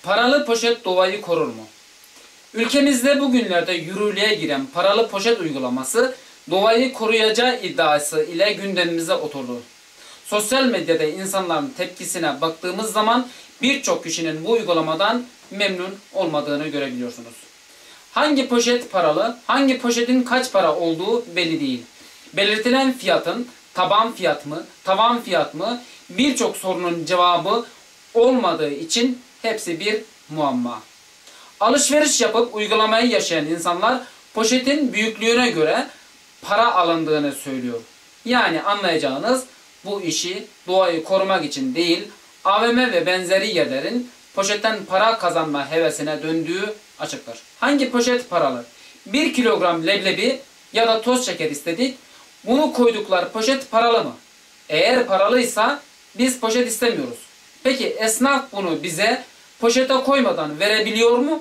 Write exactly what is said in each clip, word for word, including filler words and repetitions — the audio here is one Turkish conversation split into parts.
Paralı poşet doğayı korur mu? Ülkemizde bugünlerde yürürlüğe giren paralı poşet uygulaması doğayı koruyacağı iddiası ile gündemimize oturdu. Sosyal medyada insanların tepkisine baktığımız zaman birçok kişinin bu uygulamadan memnun olmadığını görebiliyorsunuz. Hangi poşet paralı, hangi poşetin kaç para olduğu belli değil. Belirtilen fiyatın taban fiyat mı, tavan fiyat mı birçok sorunun cevabı olmadığı için hepsi bir muamma. Alışveriş yapıp uygulamayı yaşayan insanlar poşetin büyüklüğüne göre para alındığını söylüyor. Yani anlayacağınız bu işi doğayı korumak için değil, A V M ve benzeri yerlerin poşetten para kazanma hevesine döndüğü açıktır. Hangi poşet paralı? bir kilogram leblebi ya da toz şeker istedik. Bunu koydukları poşet paralı mı? Eğer paralıysa biz poşet istemiyoruz. Peki esnaf bunu bize poşete koymadan verebiliyor mu?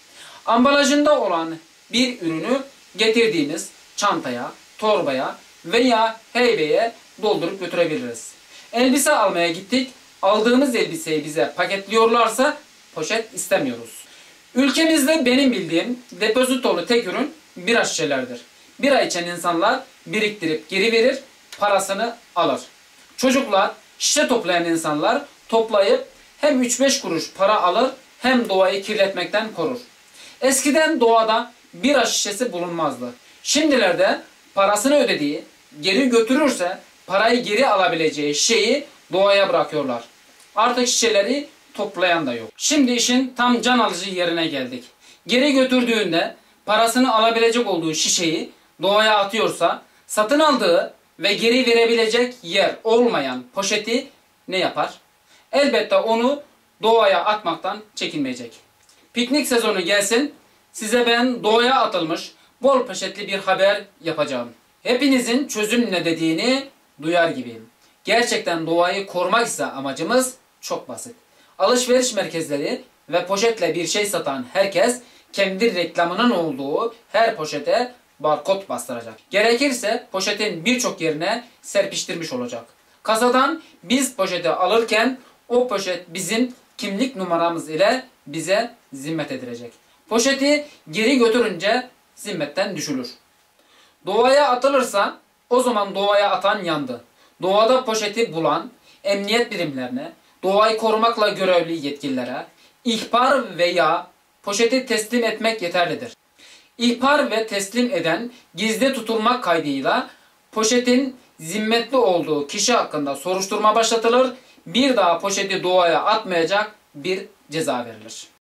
Ambalajında olan bir ürünü getirdiğimiz çantaya, torbaya veya heybeye doldurup götürebiliriz. Elbise almaya gittik. Aldığımız elbiseyi bize paketliyorlarsa poşet istemiyoruz. Ülkemizde benim bildiğim depozitolu tek ürün bira şişelerdir. Bira içen insanlar biriktirip geri verir, parasını alır. Çocuklar, şişe toplayan insanlar toplayıp hem üç beş kuruş para alır hem doğayı kirletmekten korur. Eskiden doğada bira şişesi bulunmazdı. Şimdilerde parasını ödediği, geri götürürse parayı geri alabileceği şişeyi doğaya bırakıyorlar. Artık şişeleri toplayan da yok. Şimdi işin tam can alıcı yerine geldik. Geri götürdüğünde parasını alabilecek olduğu şişeyi doğaya atıyorsa satın aldığı ve geri verebilecek yer olmayan poşeti ne yapar? Elbette onu doğaya atmaktan çekinmeyecek. Piknik sezonu gelsin, size ben doğaya atılmış bol poşetli bir haber yapacağım. Hepinizin çözüm ne dediğini duyar gibiyim. Gerçekten doğayı korumak ise amacımız çok basit. Alışveriş merkezleri ve poşetle bir şey satan herkes kendi reklamının olduğu her poşete barkod bastıracak. Gerekirse poşetin birçok yerine serpiştirmiş olacak. Kasadan biz poşeti alırken o poşet bizim kimlik numaramız ile bize zimmet edilecek. Poşeti geri götürünce zimmetten düşülür. Doğaya atılırsa o zaman doğaya atan yandı. Doğada poşeti bulan emniyet birimlerine, doğayı korumakla görevli yetkililere ihbar veya poşeti teslim etmek yeterlidir. İhbar ve teslim eden gizli tutulmak kaydıyla poşetin zimmetli olduğu kişi hakkında soruşturma başlatılır, bir daha poşeti doğaya atmayacak bir ceza verilir.